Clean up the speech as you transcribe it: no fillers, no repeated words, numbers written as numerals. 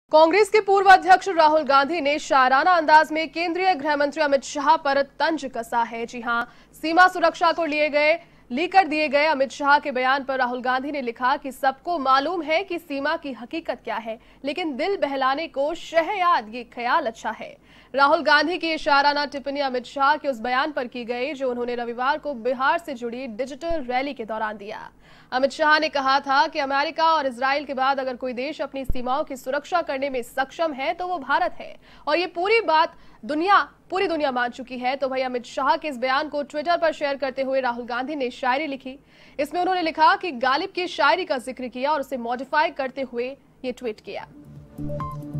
कांग्रेस के पूर्व अध्यक्ष राहुल गांधी ने शायराना अंदाज में केंद्रीय गृह मंत्री अमित शाह पर तंज कसा है। जी हां, सीमा सुरक्षा को लेकर दिए गए अमित शाह के बयान पर राहुल गांधी ने लिखा कि सबको मालूम है कि सीमा की हकीकत क्या है, लेकिन दिल बहलाने को शहयाद ये ख्याल अच्छा है। राहुल गांधी की शायराना टिप्पणी अमित शाह के उस बयान पर की गई जो उन्होंने रविवार को बिहार से जुड़ी डिजिटल रैली के दौरान दिया। अमित शाह ने कहा था कि अमेरिका और इजराइल के बाद अगर कोई देश अपनी सीमाओं की सुरक्षा करने में सक्षम है तो वो भारत है, और ये पूरी दुनिया मान चुकी है। तो भाई अमित शाह के इस बयान को ट्विटर पर शेयर करते हुए राहुल गांधी ने शायरी लिखी। इसमें उन्होंने लिखा कि गालिब की शायरी का जिक्र किया और उसे मॉडिफाई करते हुए ये ट्वीट किया।